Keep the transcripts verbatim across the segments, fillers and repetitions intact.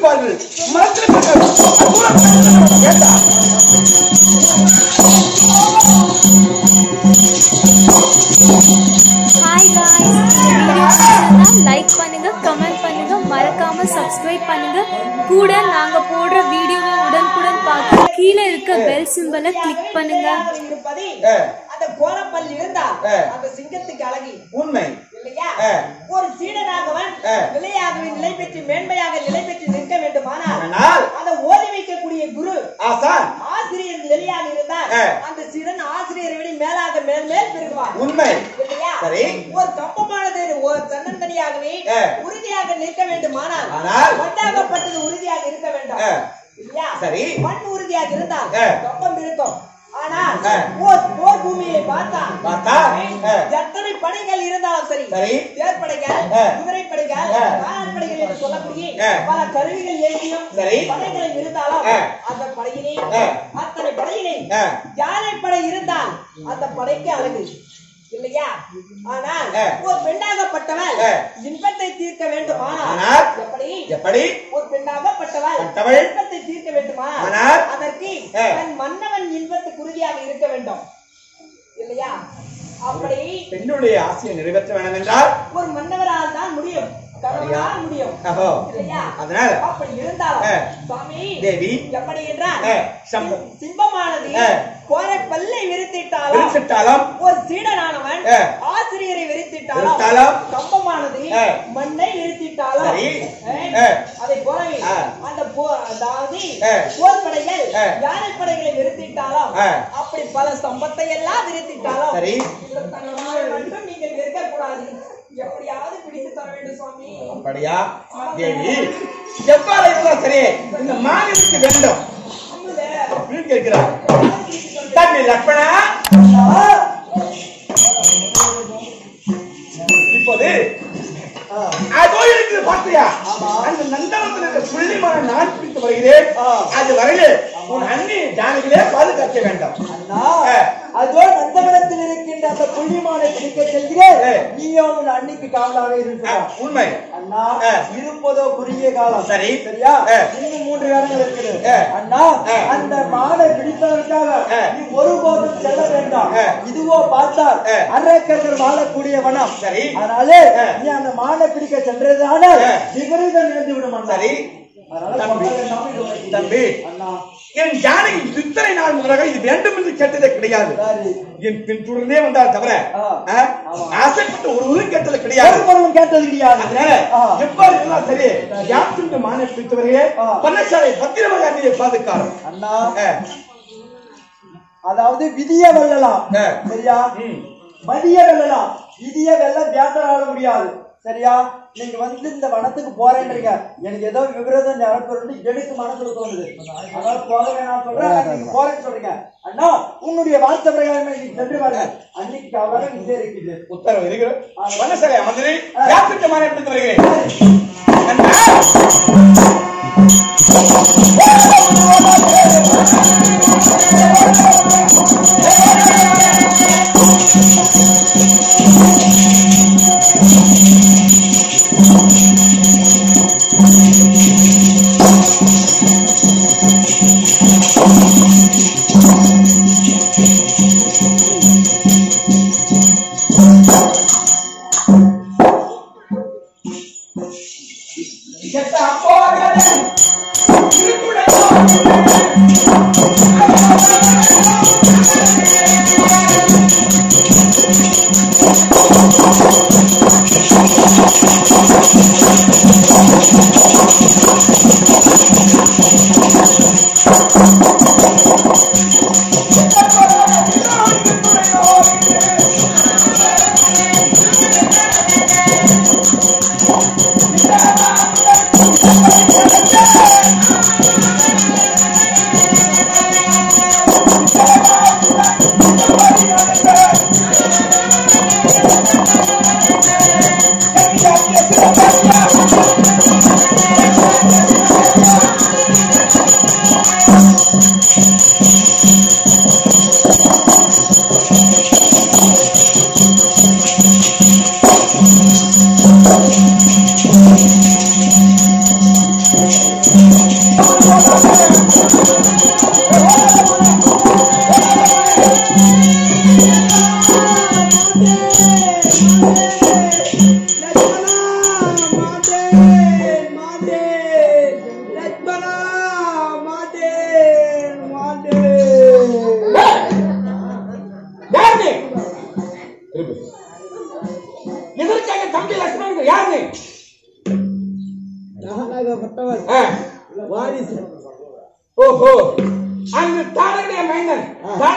இருப்பார்கள். மரத்தில் hi guys, like பண்ணுங்க, கமெண்ட் பண்ணுங்க, மறக்காம சப்ஸ்கிரைப் பண்ணுங்க. கூட நாங்க போடுற வீடியோவை உடனுக்குடன் பார்க்க கீழே இருக்க பெல் சிம்பலை கிளிக் பண்ணுங்க. அந்த கோரப்பல் இருந்தா அந்த சிங்கத்துக்கு அழகு உண்மை இல்லையா? ஒரு சீடனாகவன் நிலையாகவே நிலை பெற்று மேன்மையாக நிலை பெற்று நிற்க வேண்டுமானால் அந்த ஓதி வைக்கக்கூடிய குரு ஆசான் ஆசிரியர் நிலையாக இருந்தால் அந்த சீடன் ஆசிரியரை விட மேலாக மேல் மேல் பெறுவார். உண்மை இல்லையா? சரி. ஒரு கம்பமானது ஒரு தன்னந்தனியாகவே உறுதியாக நிற்க வேண்டுமானால் ஆனால் மண்ணாகப்பட்டது உறுதியாக இருக்க வேண்டும் இல்லையா? சரி. மண் உறுதியாக இருந்தால் கம்பம் இருக்கும். ஆனால் போர் பூமியை பார்த்தா பார்த்தா எத்தனை படைகள் இருந்தாலும் சரி, சரி, தேர்ப்படைகள், குதிரை படைகள், காலாட்படைகள் என்று சொல்லக்கூடிய பல கருவிகள் ஏற்றியும் படைகளை இருந்தாலும் அந்த படையிலே அத்தனை படையிலே யானை படை இருந்தால் அந்த படைக்கு அழகு இல்லையா? ஆனால் ஒரு பெண்ணாகப்பட்டவள் இன்பத்தை தீர்க்க வேண்டுமானால் எப்படி எப்படி ஒரு பெண்ணாகப்பட்டவள் இன்பத்தை தீர்க்க வேண்டுமானால் அதற்கு தன் மன்னவன் இன்பத்துக்கு உறுதியாக இருக்க வேண்டும் இல்லையா? அப்படி பெண்ணுடைய ஆசையை நிறைவேற்ற வேண்டும் என்றால் ஒரு மன்னவரால் தான் முடியும், கணவனால் முடியும் இல்லையா? அதனால அப்படி இருந்தாலும் சுவாமி தேவி எப்படி என்றால் சிம்பமானது கோரை பல்லை விரித்திட்டாலும் விரித்திட்டாலும் ஒரு சீடனானவன் ஆசிரியரை விரித்திட்டாலும் கம்பமானது மண்ணை விரித்திட்டாலும் அதை போலவே அந்த அதாவது போர் படைகள் யானை படைகளை விரித்திட்டாலும் அப்படி பல ஸ்தம்பத்தை எல்லாம் விரித்திட்டாலும் மட்டும் நீங்கள் இருக்கக்கூடாது, எப்படியாவது பிடித்து தர வேண்டும் சுவாமி. அப்படியா தேவி? எவ்வாறு இருந்தாலும் சரி இந்த மாநிலத்துக்கு வேண்டும் அப்படின்னு கேட்கிறார். தம்பி லட்சுமணா, இப்போது அதோ இருக்குது பார்த்தியா? அந்த நந்தவனத்தில் இருக்கிற புள்ளிமான நான் பிடித்து வருகிறேன். அது வரையிலே உன் அண்ணி ஜானகிலே பாதுகாக்க வேண்டும். அதோ நந்தவனத்தில் இருக்கின்ற அந்த புள்ளிமானை பிடிக்க செல்கிறேன். நீயோ உன் அன்னைக்கு காவலாக இருக்கிறார். உண்மை அண்ணா, இருப்பதோ குறுகிய காலம். சரி, சரியா? இன்னும் மூன்று காலங்கள் இருக்குது அண்ணா. அந்த மானை பிடிப்பதற்காக நீ ஒருபோதும் செல்ல வேண்டாம். இதுவோ பார்த்தால் அரக்கர்கள் வாழக்கூடிய வனம். சரி, அதனாலே நீ அந்த மானை பிடிக்க சென்றதானால் விபரீதம் நிகழ்ந்து விடும். சரி, தம்பி, என் ஜானகி இத்தனை நாள் முறையாக இது வேண்டும் என்று கேட்டதே கிடையாது. என் பின் தொடர்ந்தே வந்தால் தவிர ஆசைப்பட்டு ஒரு ஊரும் கேட்டது கிடையாது, கேட்டது கிடையாது. அதனால எவ்வாறு இருந்தாலும் சரி, யாத்திரை மானை பிடித்தவரையே பண்ணசாலை பத்திரமாக அண்ணியை பாதுகாரும். அண்ணா, அதாவது விதிய வெல்லலாம், சரியா? மதிய வெல்லலாம், விதிய வெல்ல வியாசரால முடியாது. சரியா? நீங்க வந்து இந்த வனத்துக்கு போறேன்றீங்க, எனக்கு ஏதோ விபரீதம் நடக்கிறது எனக்கு மனசுல தோணுது. அதனால போக வேணாம் சொல்றேன், போறேன்னு சொல்றீங்க. அண்ணா, உன்னுடைய வார்த்தை பிரகாரம் நீங்க சென்று பாருங்க. அன்னைக்கு அவ்வளவு இங்கே இருக்குது உத்தரவு இருக்கிறது. பண்ணசாலை அமர்ந்து யாத்திரை மானை பிடித்து வருகிறேன். Get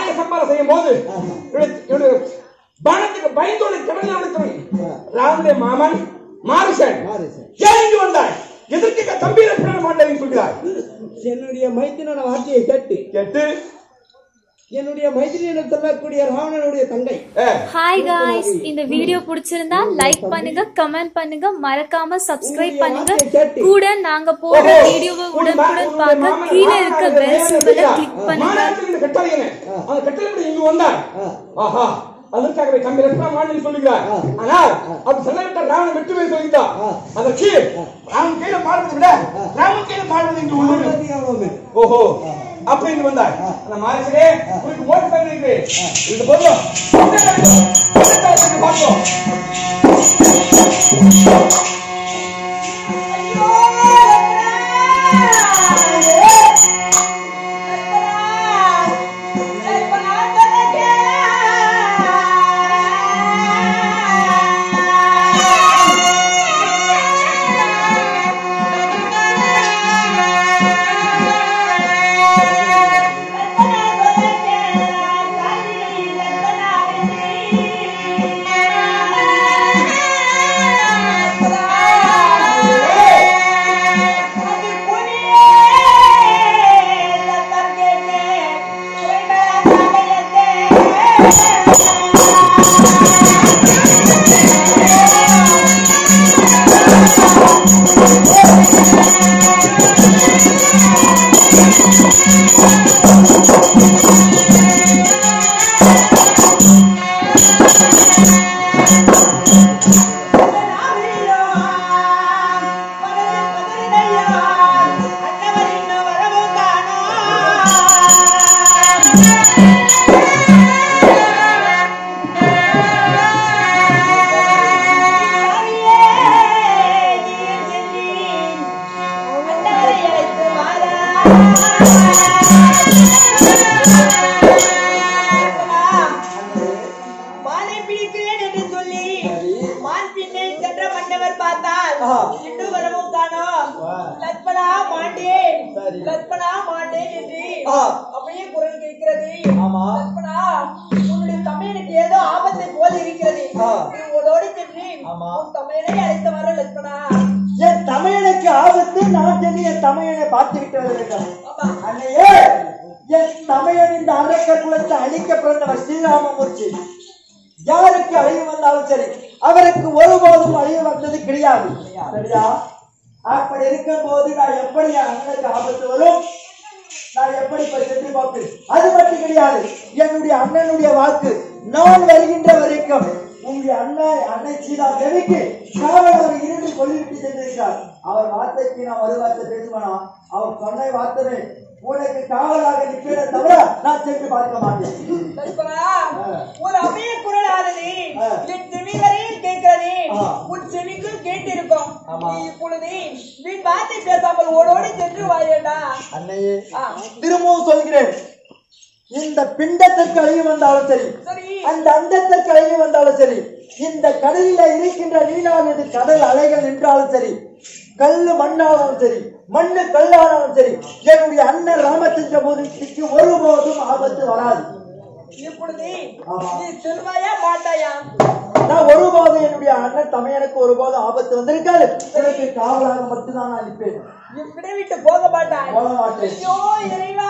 தானிய சம்பாரம் செய்யும் போது பணத்துக்கு பயந்தோடு கடலில் ராமதே மாமன் மாரிசன் இங்கு வந்தாய். எதற்கு தம்பி லட்சுமண மாட்டேன்னு சொல்கிறார். என்னுடைய மைத்தினோட வார்த்தையை கேட்டு கேட்டு என்னுடைய மைத்திரியை சொல்லக்கூடிய ராவணனுடைய தங்கை. ஹாய் காய்ஸ், இந்த வீடியோ பிடிச்சிருந்தா லைக் பண்ணுங்க, கமெண்ட் பண்ணுங்க, மறக்காம சப்ஸ்கிரைப் பண்ணுங்க. கூட நாங்க போடுற வீடியோவை உடனுக்குடன் பார்க்க கீழே இருக்க பெல் சிம்பலை கிளிக் பண்ணுங்க. அந்த கட்டளை இங்கு வந்தார். ஆஹா, அதற்காகவே தம்பி லட்சுமண மாட்டேன்னு சொல்லுகிறார். ஆனால் அது சொல்லவிட்ட ராவணன் வெற்றி போய் சொல்லிட்டான். அதற்கு ராமன் கையில மாறுவதை விட ராமன் கையில மாறுவது இங்கு உள்ளது. ஓஹோ, அப்ப இங்க வந்தார். அந்த மாரிசனே உங்களுக்கு மோட்டர் சைக்கிள் இருக்கு, இது போதும் பார்த்தோம். அப்படியே குரல் கேட்கிறது. உன்னுடைய தமையனுக்கு ஏதோ ஆபத்தை போல இருக்கிறது. ஓடோடி சென்று உன் தமையனை அழைத்து வர லட்சுமணா. என் தமையனுக்கு ஆபத்து, நான் சென்று என் தமையனை பார்த்து விட்டு வருகிறேன். அன்னையே, என் தமையன் இந்த அரக்க குலத்தை அழிக்க பிறந்தவர் ஸ்ரீராமமூர்த்தி. யாருக்கு அழிவு வந்தாலும் சரி, அவருக்கு ஒருபோதும் அழிவு வந்தது கிடையாது. சரியா? அப்படி இருக்கும் போது நான் எப்படி அண்ணனுக்கு ஆபத்து வரும், நான் எப்படி சென்று பார்ப்பேன்? அது மட்டும் கிடையாது, என்னுடைய அண்ணனுடைய வாக்கு நான் வருகின்ற வரைக்கும் உங்களுடைய அண்ணன் அன்னை சீதா தேவிக்கு காவலாக இருந்து சொல்லிவிட்டு சென்றிருக்கிறார். அவர் வார்த்தைக்கு நான் ஒரு வார்த்தை பேசுவேனா? அவர் சொன்ன வார்த்தை உனக்கு காவலாக நிற்கிறத தவிர நான் சென்று பார்க்க மாட்டேன். ஒரு அவைய குரல் ஆனது என் செவி வரையில் கேட்கிறது, உன் செவிக்கும் கேட்டிருக்கும். இப்பொழுது நீ வார்த்தை பேசாமல் ஓடோடி சென்று வாயேடா. அன்னையே, திரும்பவும் சொல்கிறேன், இந்த பிண்டத்திற்கு அழிவு வந்தாலும் சரி, அந்த அண்டத்திற்கு அழிவு வந்தாலும் சரி, இந்த கடலில இருக்கின்ற நீரானது கடல் அலைகள் நின்றாலும் சரி, கல்லு மண்ணாலும் சரி, மண்ணு கல்லானாலும் சரி, என்னுடைய அண்ணன் ராமச்சந்திர மூர்த்திக்கு ஒருபோதும் ஆபத்து வராது. இப்பொழுது நீ செல்வாயா மாட்டாயா? நான் ஒருபோதும் என்னுடைய அண்ணன் தமையனுக்கு ஒருபோதும் ஆபத்து வந்திருக்காது. எனக்கு காவலாக மட்டும்தான் நான் நிற்பேன். இப்படி விட்டு போக மாட்டாய். போக மாட்டேன். ஐயோ இறைவா,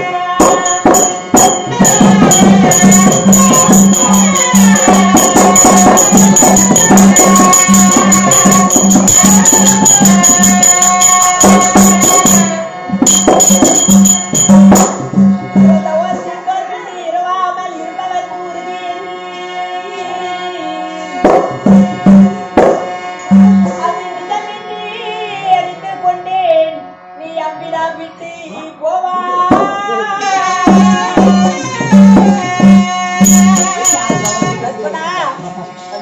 Thank you.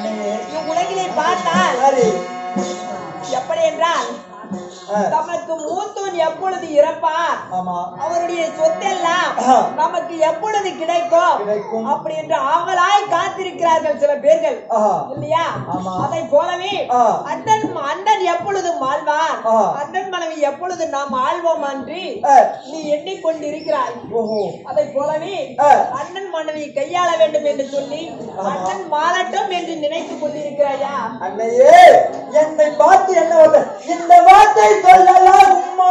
உலகிலே பார்த்தால் எப்படி என்றால் நமக்கு மூத்தோன் எப்பொழுது இறப்பார் அவருடைய சொத்தெல்லாம் நமக்கு எப்பொழுது கிடைக்கும் அப்படி என்று அவங்களாய் காத்திருக்கிறார்கள் சில பேர்கள் இல்லையா? அதை போலவே அண்ணன் அண்ணன் எப்பொழுது ஆழ்வார் அண்ணன் மனைவி எப்பொழுது நாம் ஆழ்வோம் அன்றி நீ எண்ணிக்கொண்டிருக்கிறாய். அதை போலவே அண்ணன் மனைவி கையாள வேண்டும் என்று சொல்லி அண்ணன் மாறட்டும் என்று நினைத்துக் கொண்டிருக்கிறாயா? அன்னையே என்னை பார்த்து என்ன இந்த வார்த்தை சொல்லலாம் உம்மா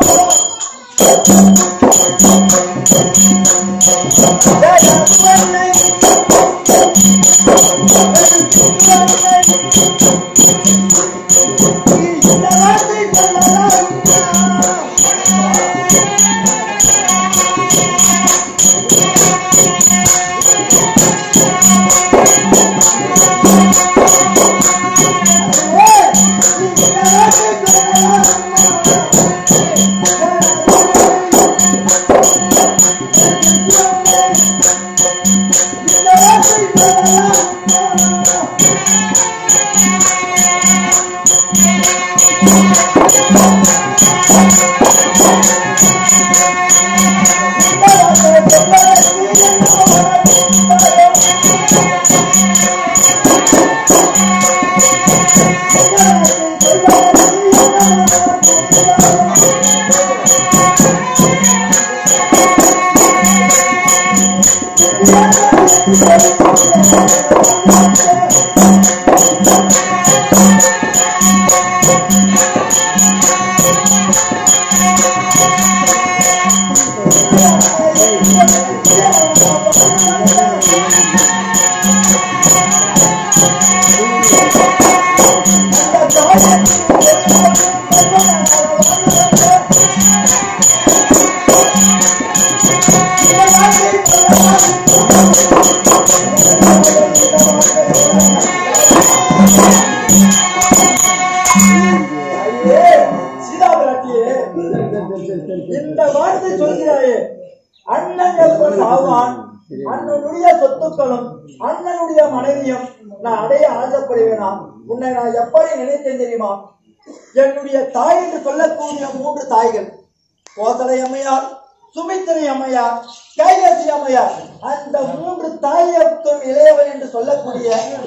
இந்த வார்த்தை சொல்கிறாயே அண்ணன் எப்ப சாவான் அண்ணனுடைய சொத்துக்களும் அண்ணனுடைய மனைவியும் நான் அடைய ஆசைப்படுவேனா? உன்னை நான் எப்படி நினைத்தேன் தெரியுமா? என்னுடைய தாய் என்று சொல்லக்கூடிய மூன்று தாய்கள் கோசலை அம்மையார், சுமித்திரை அம்மையார், கைகசி அம்மையார், அந்த மூன்று தாய்க்கும் இளையவள் என்று சொல்லக்கூடிய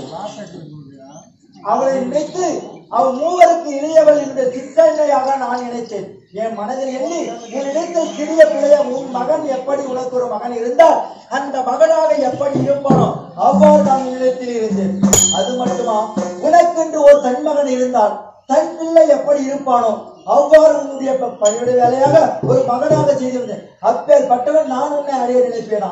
அவளை நினைத்து அவள் மூவருக்கு இளையவள் என்ற சித்தன்னையாக நான் நினைத்தேன். என் மனதில் எண்ணி உன் இடத்தில் சிறிய பிள்ளைய உன் மகன் எப்படி உனக்கு ஒரு மகன் இருந்தால் அந்த மகனாக எப்படி இருப்பானோ அவ்வாறு நான் இடத்தில் இருந்தேன். அது மட்டுமா, உனக்கென்று ஒரு தன் மகன் இருந்தால் தன் பிள்ளை எப்படி இருப்பானோ அவ்வாறு உன்னுடைய பணியுடைய வேலையாக ஒரு மகனாக செய்திருந்தேன். அப்பேற்பட்டவன் நான் உன்னை அடைய நினைப்பேனா?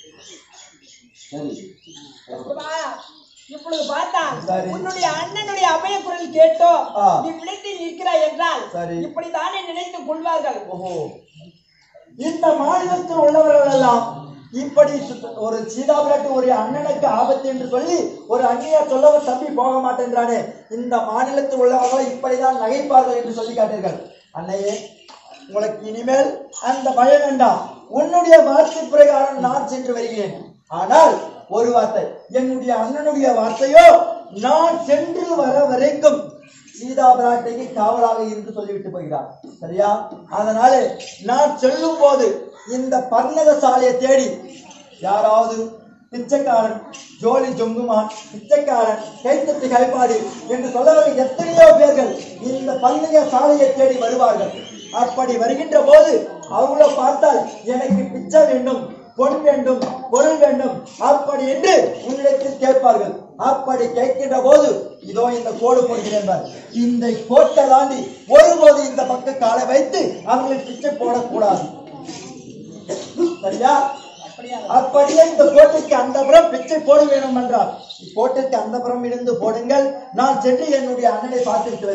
இப்பொழுது பார்த்தான் உன்னுடைய அண்ணனுடைய அபய குரல் கேட்டோ நீ பிழைத்து நிற்கிறாய் என்றால் இப்படித்தானே நினைத்துக் கொள்வார்கள். இந்த மாநிலத்தில் உள்ளவர்கள் எல்லாம் இப்படி ஒரு சீதாபிராட்டி ஒரு அண்ணனுக்கு ஆபத்து என்று சொல்லி ஒரு அண்ணியா சொல்லவர் தப்பி போக மாட்டேன்றானே, இந்த மாநிலத்தில் உள்ளவர்களை இப்படிதான் நகைப்பார்கள் என்று சொல்லி காட்டீர்கள். அன்னையே, உங்களுக்கு இனிமேல் அந்த பயம் வேண்டாம். உன்னுடைய வார்த்தை பிரகாரம் நான் சென்று வருகிறேன். ஆனால் ஒரு வார்த்தை, என்னுடைய அண்ணனுடைய வார்த்தையோ நான் சென்று வர வரைக்கும் சீதா பிராட்டிக்கு காவலாக இருந்து சொல்லிவிட்டு போகிறார். சரியா? அதனால நான் செல்லும் போது இந்த பர்ணக சாலையை தேடி யாராவது பிச்சைக்காரன், ஜோலி ஜொங்குமான், பிச்சைக்காரன், கைத்தட்டி கைப்பாடு என்று சொல்லவர்கள் எத்தனையோ பேர்கள் இந்த பர்ணக சாலையை தேடி வருவார்கள். அப்படி வருகின்ற போது அவங்கள பார்த்தால் எனக்கு பிச்சை வேண்டும், பொன் வேண்டும், பொருள் வேண்டும் அப்படி என்று உன்னிடத்தில் கேட்பார்கள். அப்படி கேட்கின்ற போது இதோ இந்த கோடு போடுகிறேன், இந்த கோட்டை தாண்டி ஒருபோது இந்த பக்கம் காலை வைத்து அவங்களுக்கு பிச்சை போடக்கூடாது. சரியா? அப்படியே இந்த கோட்டைக்கு அந்த புறம் பிச்சை போட வேண்டும் என்றால் கோட்டைக்கு அந்த புறம் இருந்து போடுங்கள். நான் சென்று என்னுடைய அண்ணனை பார்த்துட்டு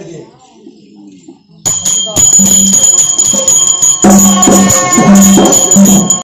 வருகிறேன்.